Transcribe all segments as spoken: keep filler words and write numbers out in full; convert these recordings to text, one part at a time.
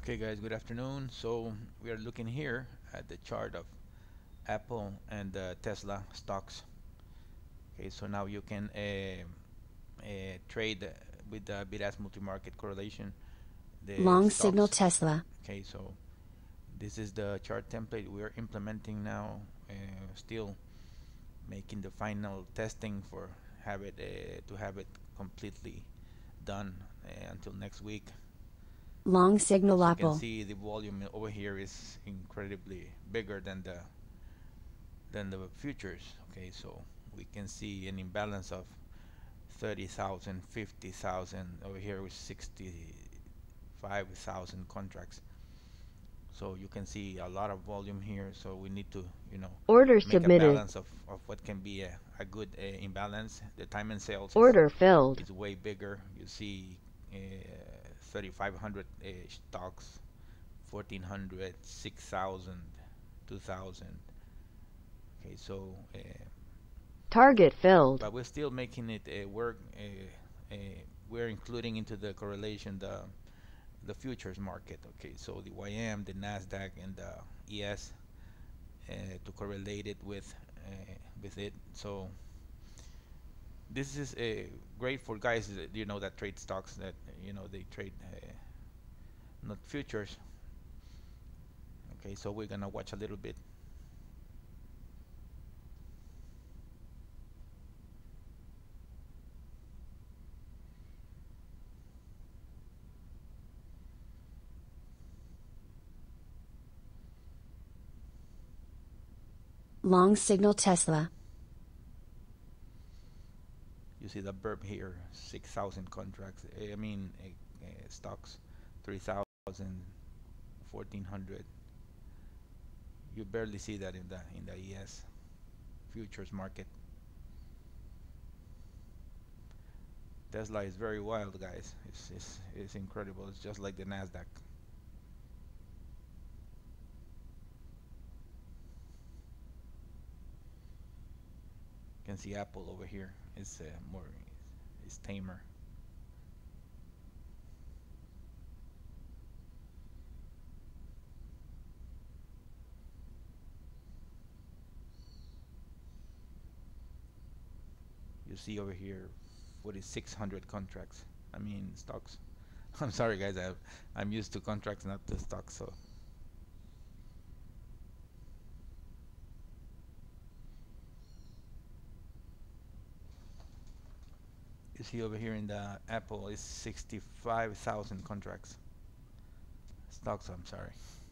Okay guys, good afternoon. So we are looking here at the chart of Apple and uh, Tesla stocks. Okay, so now you can uh, uh, trade with the Bidaskmultimarket correlation the Long signal stocks. Tesla. Okay, so this is the chart template we are implementing now. Uh, still making the final testing for have it uh, to have it completely done uh, until next week. Long signal As you can Aapl. see, the volume over here is incredibly bigger than the than the futures. Okay, so we can see an imbalance of thirty thousand, fifty thousand. Over here with sixty-five thousand contracts. So you can see a lot of volume here. So we need to, you know, Order make a submitted. balance of, of what can be a, a good uh, imbalance. The time and sales is, Order filled. is way bigger. You see uh, thirty-five hundred uh, stocks, fourteen hundred, six thousand, two thousand. Okay, so uh, Target filled. but we're still making it uh, work. Uh, uh, we're including into the correlation the the futures market. Okay, so the Y M, the Nasdaq, and the E S uh, to correlate it with uh, with it. So this is uh, great for guys that, you know, that trade stocks, that you know they trade uh, not futures. Okay, so we're gonna watch a little bit. Long signal Tesla. You see the burp here, six thousand contracts. I mean uh, uh, stocks, three thousand, fourteen hundred. You barely see that in the in the E S futures market. Tesla is very wild, guys. It's, it's, it's incredible. It's just like the Nasdaq. You can see Apple over here. It's uh, more, it's tamer. You see over here, forty-six hundred contracts. I mean stocks. I'm sorry, guys. I, I'm used to contracts, not the stocks. So you see over here in the Apple is sixty-five thousand contracts. Stocks, I'm sorry.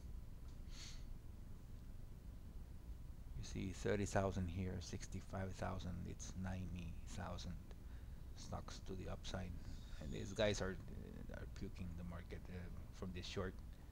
You see thirty thousand here, sixty-five thousand. It's ninety thousand stocks to the upside. And these guys are, uh, are puking the market uh, from this short.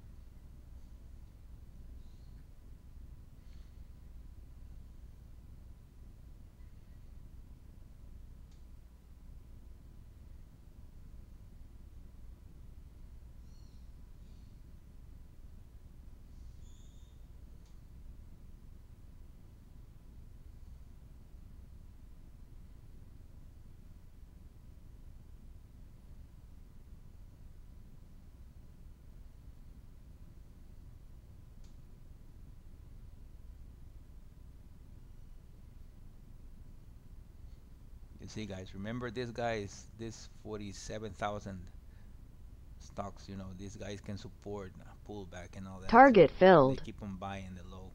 You see, guys, remember this guys, this forty-seven thousand stocks, you know, these guys can support a pullback and all that. Target So filled. they keep on buying the low.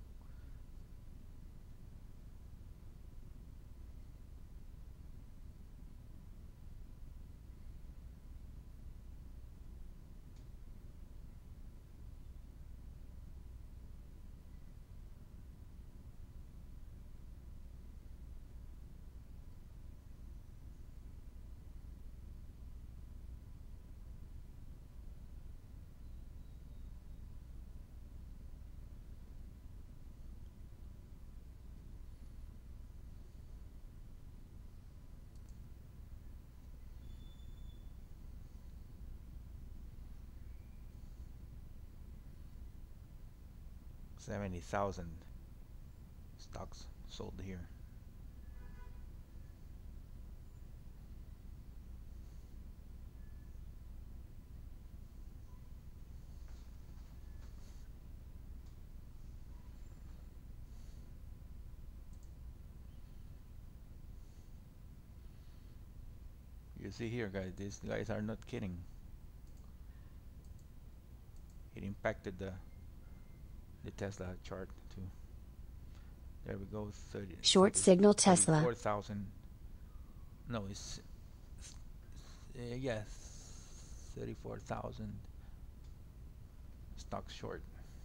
seventy thousand stocks sold here. you see here, guys, these guys are not kidding. It impacted the the Tesla chart too. There we go. thirty, Short thirty, signal Tesla. thirty-four thousand. No, it's, it's uh, yes, thirty-four thousand stock short.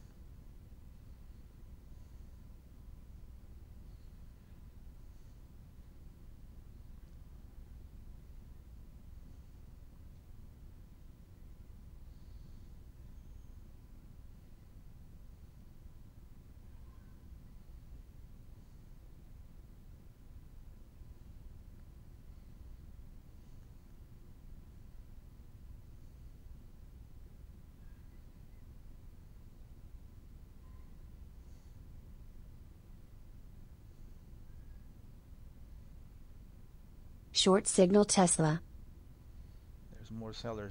Short signal Tesla. There's more sellers.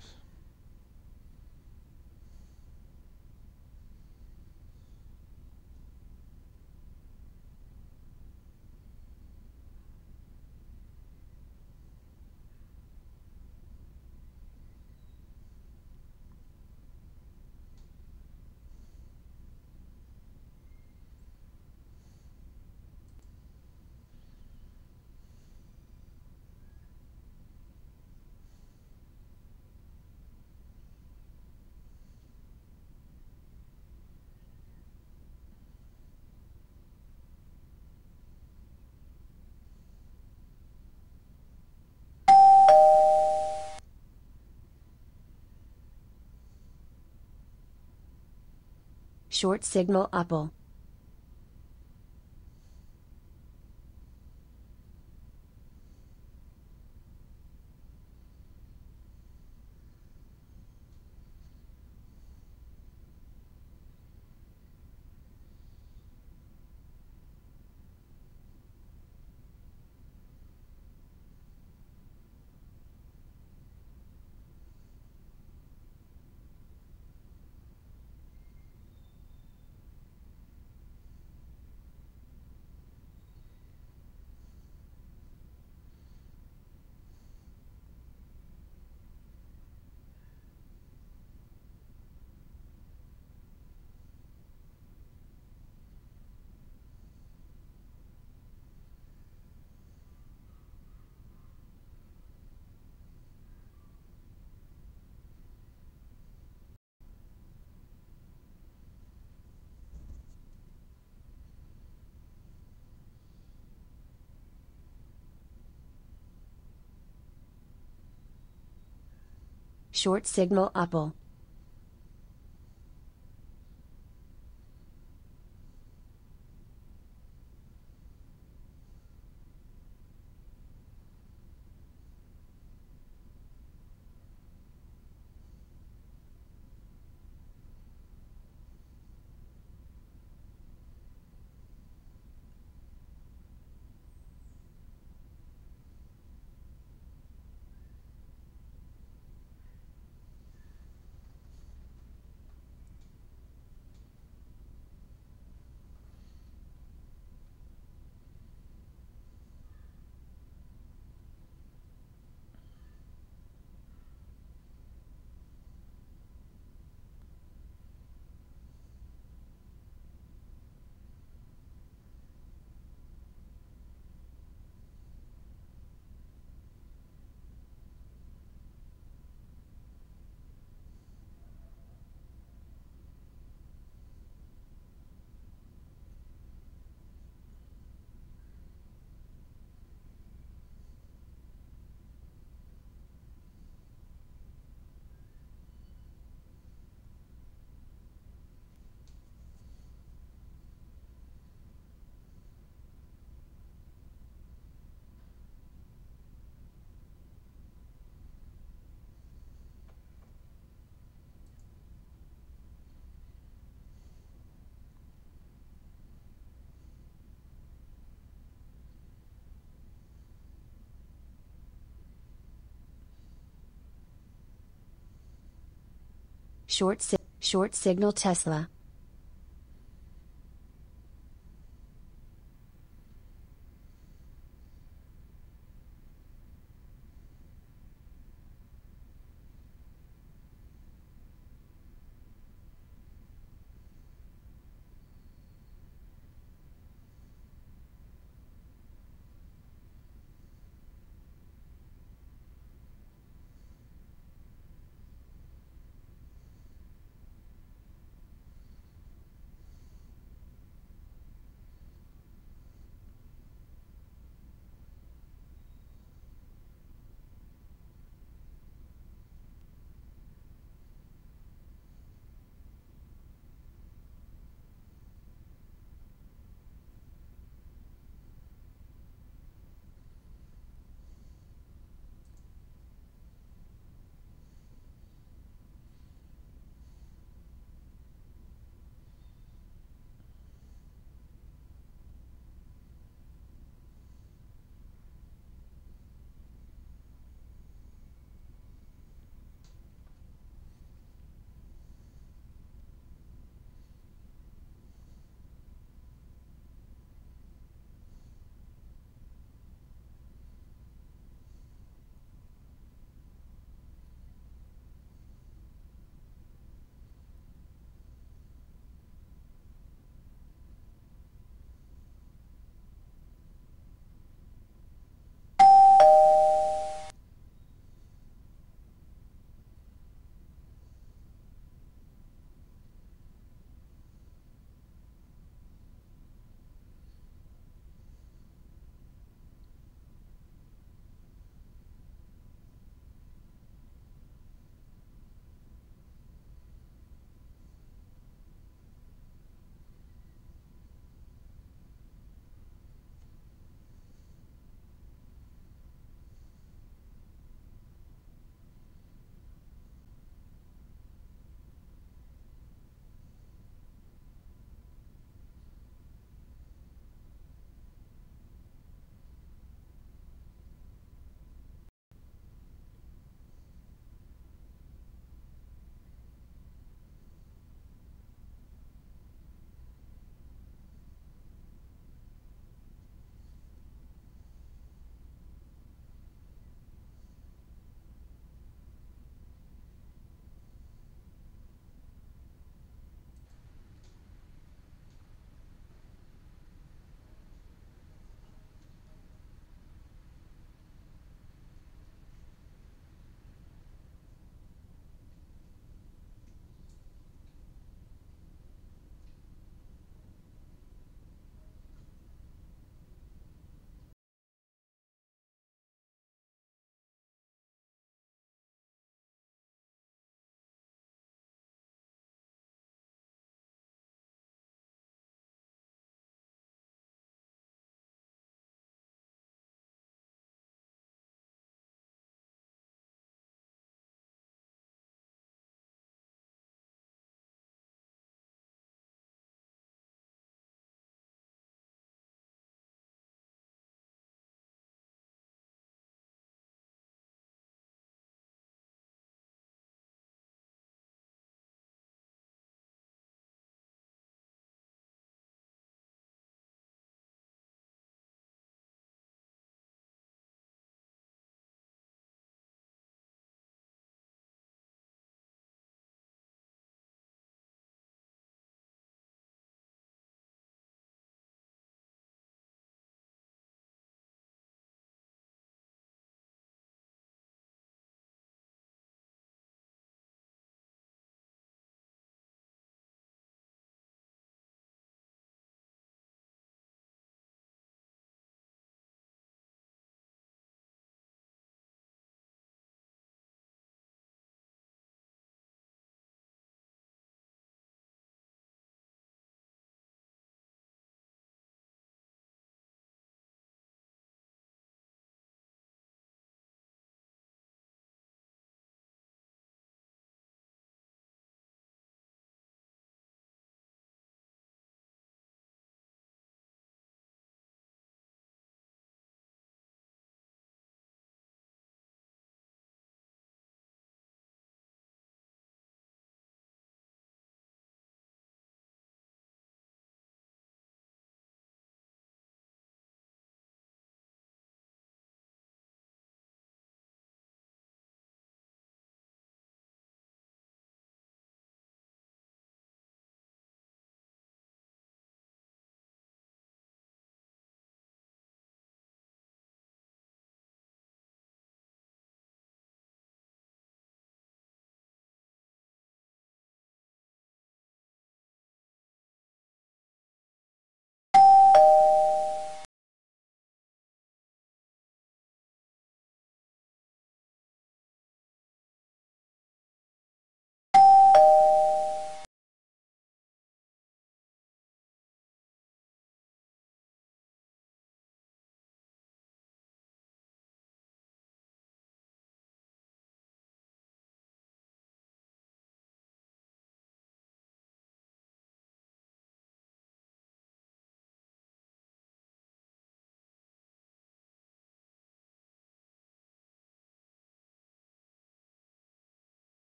Short signal Aapl. Short signal Aapl. Short si short signal Tesla.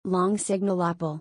Long signal Aapl.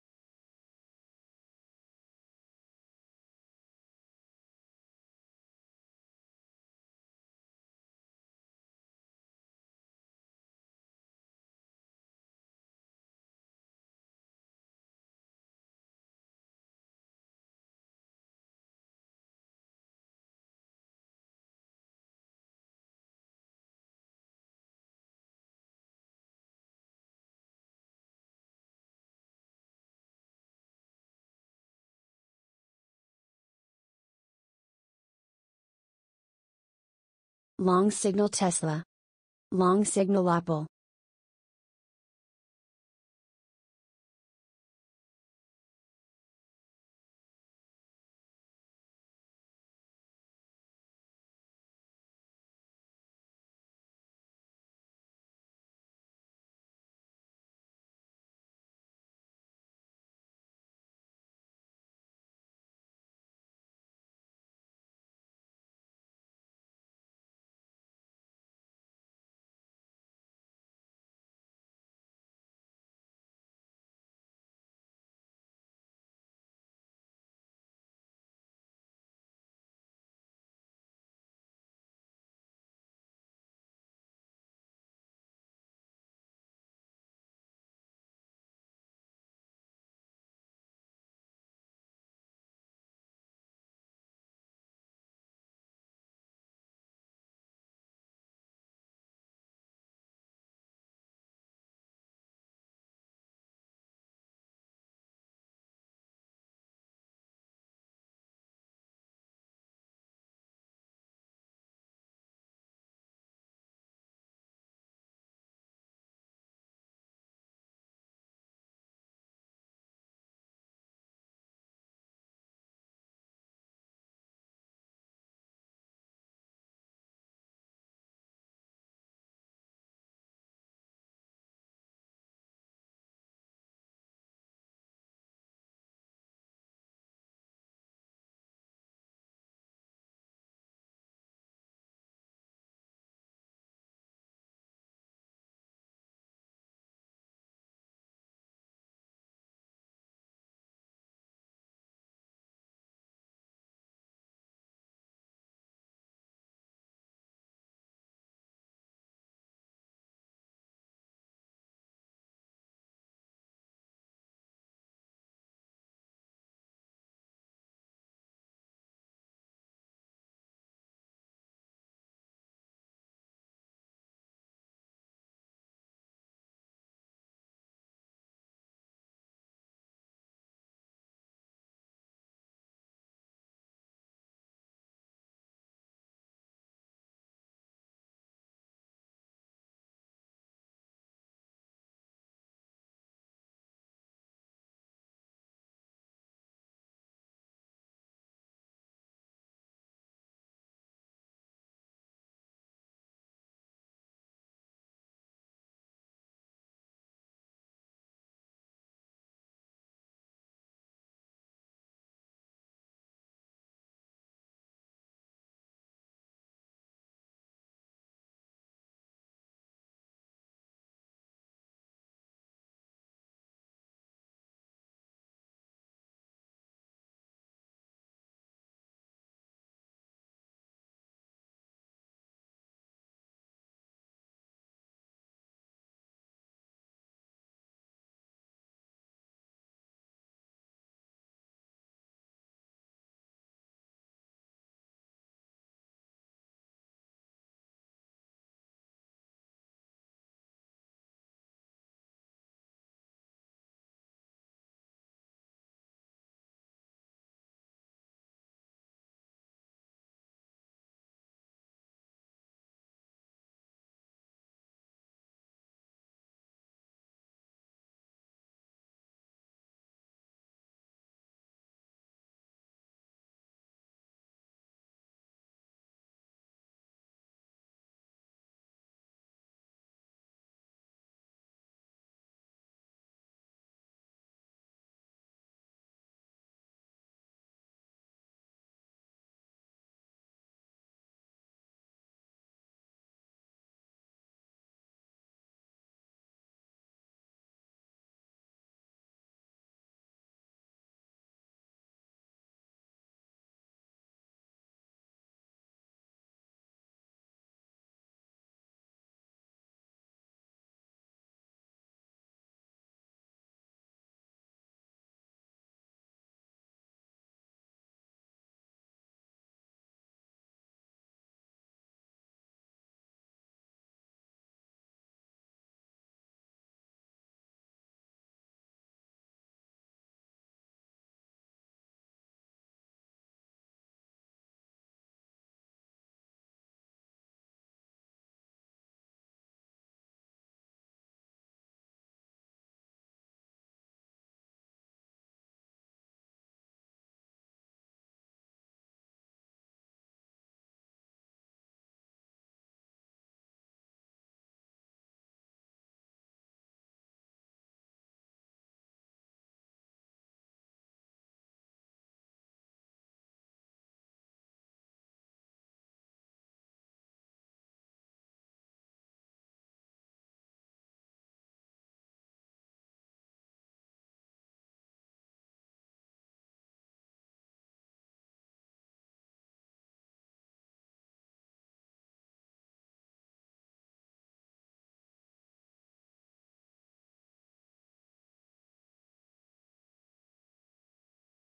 Long signal Tesla. Long signal Aapl.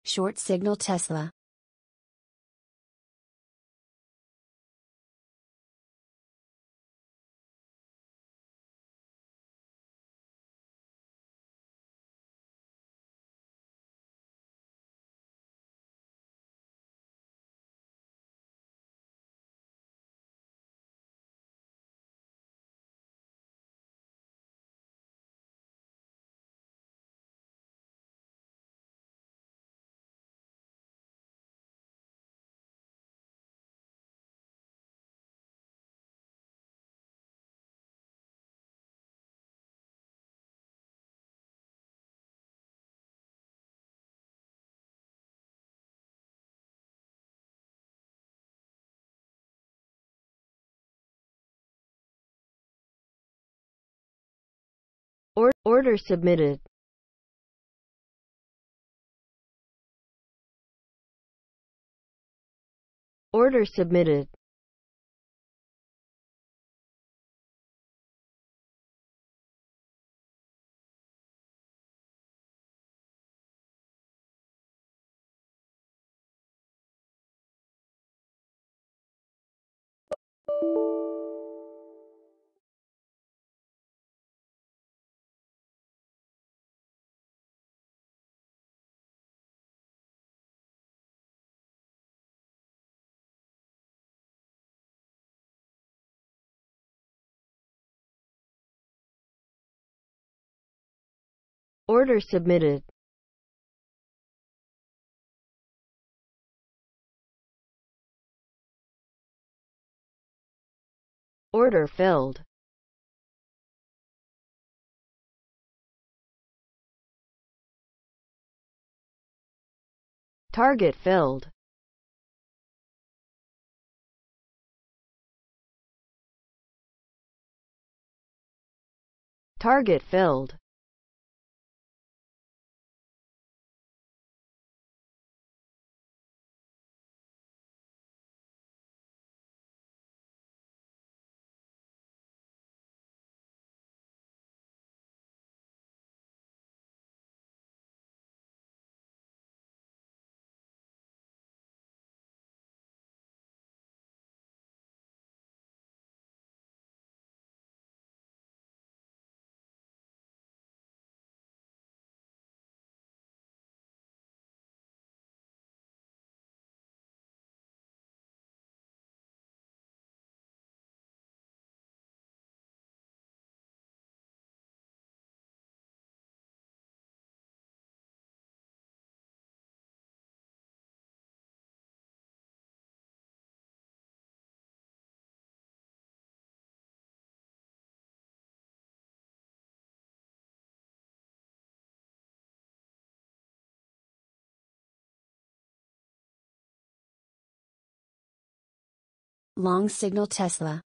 Short signal Tesla. Or order submitted. Order submitted. Order submitted. Order filled. Target filled. Target filled. Long signal Tesla.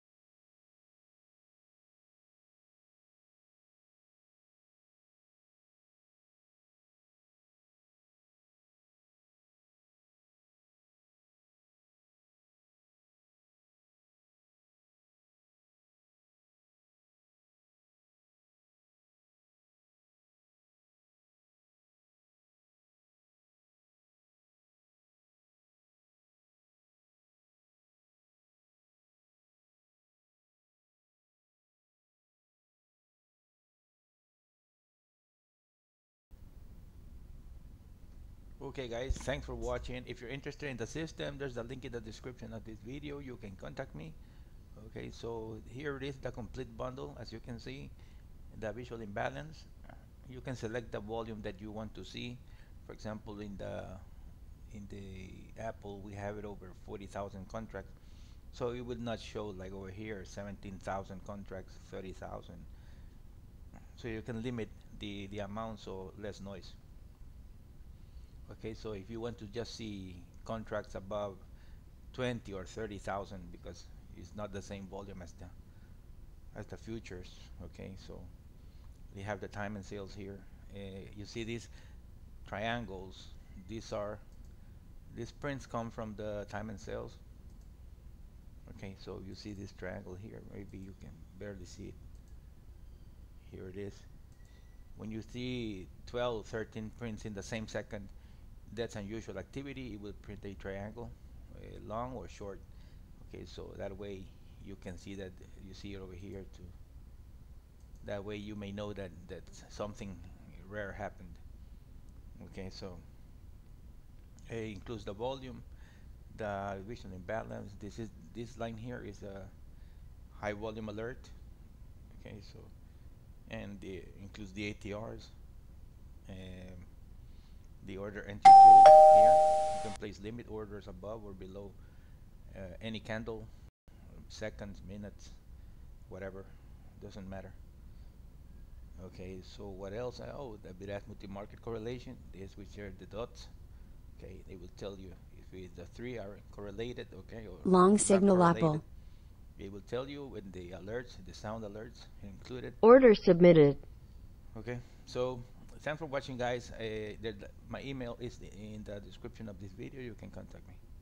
Okay guys, thanks for watching. If you're interested in the system, there's a link in the description of this video. You can contact me. Okay, so here it is, the complete bundle. As you can see, the visual imbalance. You can select the volume that you want to see. For example, in the in the Aapl, we have it over forty thousand contracts. So it will not show like over here seventeen thousand contracts, thirty thousand. So you can limit the the amount so less noise. Okay, so if you want to just see contracts above twenty or thirty thousand, because it's not the same volume as the as the futures. Okay, so we have the time and sales here. Uh, you see these triangles. These are these prints come from the time and sales. Okay, so you see this triangle here. Maybe you can barely see it. Here it is. When you see twelve, thirteen prints in the same second, that's unusual activity, it will print a triangle, uh, long or short. Okay, so that way you can see that you see it over here too. That way you may know that that something rare happened. Okay, so it includes the volume, the visual imbalance. This is this line here is a high volume alert. Okay, so and it includes the A T Rs, and the order entry tool here. You can place limit orders above or below uh, any candle, seconds, minutes, whatever, doesn't matter. Okay, so what else? Uh, Oh, the Bidaskmultimarket correlation. This which are the dots. Okay, they will tell you if it, the three are correlated, okay, or Long not signal correlated. Aapl. It will tell you when the alerts, the sound alerts included. Order submitted. Okay, so thanks for watching, guys. Uh, there, my email is in the description of this video. You can contact me.